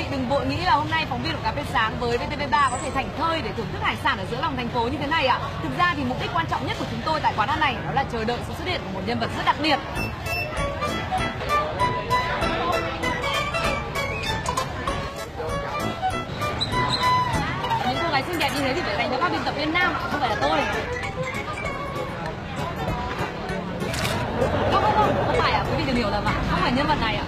đừng vội nghĩ là hôm nay phóng viên của Cà phê Sáng với VTV3 có thể thảnh thơi để thưởng thức hải sản ở giữa lòng thành phố như thế này ạ. Thực ra thì mục đích quan trọng nhất của chúng tôi tại quán ăn này đó là chờ đợi sự xuất hiện của một nhân vật rất đặc biệt. Những cô gái xinh đẹp như thế thì phải dành cho các biên tập viên nam, không phải là tôi. Không phải ạ, quý vị đừng hiểu lầm ạ, không phải nhân vật này ạ.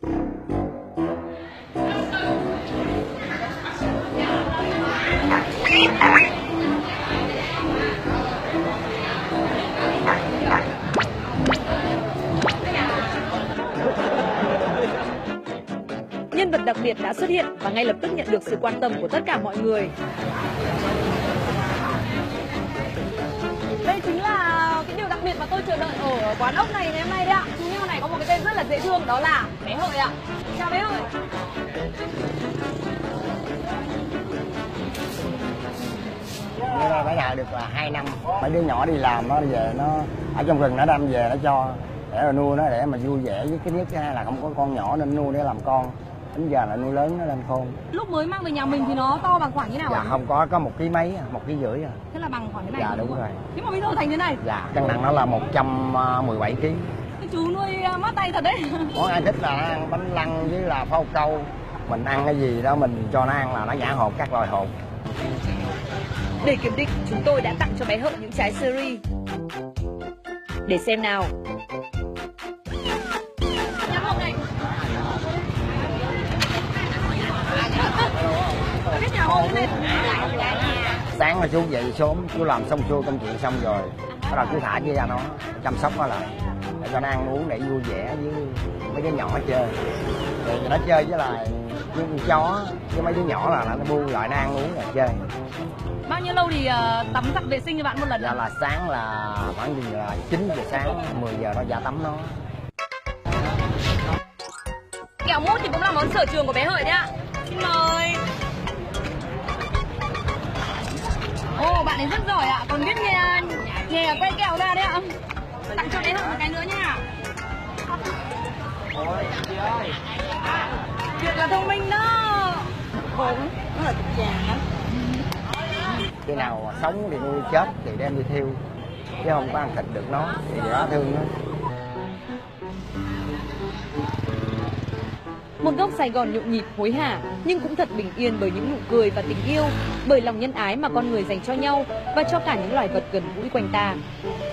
Nhân vật đặc biệt đã xuất hiện và ngay lập tức nhận được sự quan tâm của tất cả mọi người. Đây chính là cái điều đặc biệt mà tôi chờ đợi ở quán ốc này ngày hôm nay đấy ạ. Chú heo này có một cái tên rất là dễ thương, đó là bé Hợi ạ. Chào bé Hợi. Như là phải đợi được là 2 năm. Mấy đứa nhỏ đi làm nó về nó ở trong rừng nó đem về nó cho để mà nuôi nó để mà vui vẻ, với cái nhất cái hai là không có con nhỏ nên nuôi để làm con. Đến giờ là nuôi lớn nó lên khôn. Lúc mới mang về nhà mình thì nó to bằng khoảng như nào? Dạ không có 1 kg mấy, 1,5 kg à. Thế là bằng khoảng thế này. Dạ đúng rồi. Thế mà bây giờ thành thế này. Dạ cân nặng nó là 117 kg. Cái chú nuôi mát tay thật đấy. Món ai thích là ăn bánh lăng với là phao câu. Mình ăn cái gì đó mình cho nó ăn là nó nhả hột các loài hột. Để kiểm định, chúng tôi đã tặng cho bé Hợi những trái seri. Để xem nào. Sáng mà chú dậy sớm, chú làm xong xuôi công chuyện xong rồi, bắt đầu chú thả cho nó, chăm sóc nó lại, để cho nó ăn uống để vui vẻ với mấy đứa nhỏ chơi. Rồi nó chơi với lại con chó, với mấy đứa nhỏ là nó bu lại nó ăn uống rồi chơi. Bao nhiêu lâu thì tắm giặt vệ sinh cho bạn một lần? Dạ là sáng là khoảng gì là 9 giờ sáng, 10 giờ nó ra tắm nó. Kẹo mút thì cũng là món sở trường của bé Hợi đấy ạ. Xin mời. Ồ, bạn ấy rất giỏi ạ, còn biết nghề quay kẹo ra đấy ạ. Tặng cho bé Hợi một cái nữa nha. Thiệt là thông minh đó. Khổ, nó là thực trà đó. Khi nào sống thì nuôi, chết thì đem đi thiêu, chứ không có ăn thịt được nó, thì điều đó thương nó. Một góc Sài Gòn nhộn nhịp hối hả, nhưng cũng thật bình yên bởi những nụ cười và tình yêu, bởi lòng nhân ái mà con người dành cho nhau và cho cả những loài vật gần gũi quanh ta.